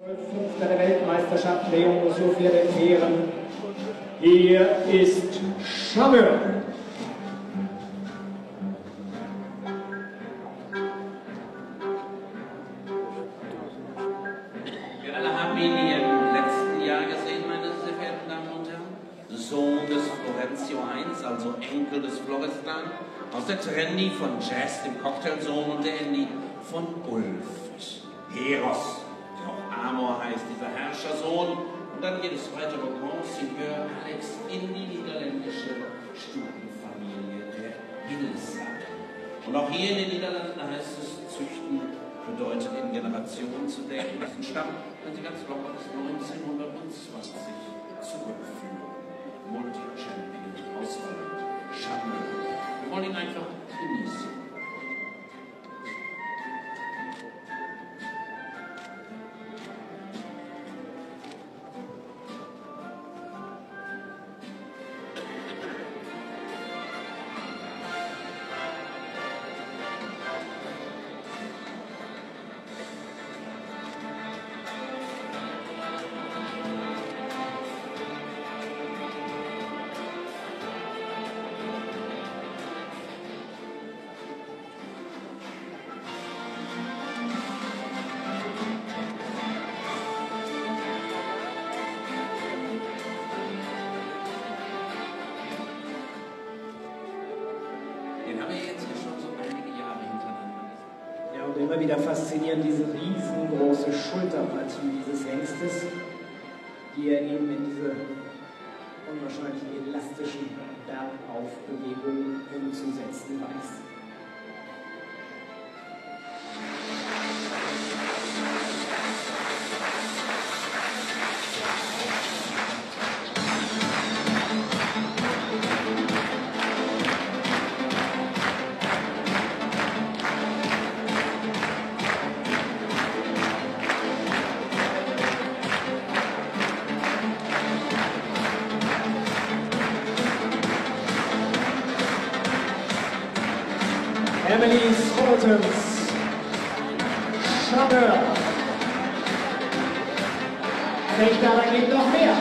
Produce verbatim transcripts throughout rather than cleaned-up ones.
Fünfte der Weltmeisterschaft der Jungen Sophia der Fähren. Hier ist Charmeur. Wir alle haben ihn hier im letzten Jahr gesehen, meine sehr verehrten Damen und Herren. Sohn des Florenzio eins, also Enkel des Florestan, aus der Trendy von Jazz, dem Cocktailsohn, und der Andy von Ulft. Heros, der auch Amor heißt, dieser Herrschersohn. Und dann geht es weiter über Grand Seigneur Alex in die niederländische Stubenfamilie der Hildesheim. Und auch hier in den Niederlanden heißt es, züchten bedeutet in Generationen zu denken. Diesen Stamm können Sie ganz locker bis neunzehnhundertzwanzig zurückführen. Multi-Champion aus Holland, Charmeur. Wir wollen ihn einfach genießen. Den haben wir jetzt hier schon so einige Jahre hintereinander gesehen. Ja, und immer wieder faszinierend diese riesengroße Schulterpartie dieses Hengstes, die er eben in diese unwahrscheinlich elastischen Bergaufbewegungen umzusetzen weiß. Emily Scholtens, Charmeur. Denkt da, da geht noch mehr.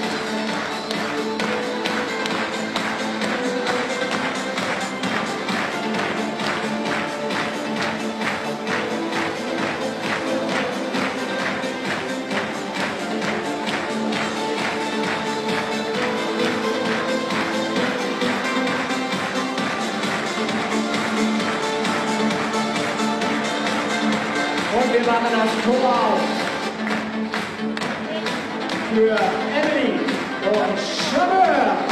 Und wir machen das Tor auf für Emily und Charmeur.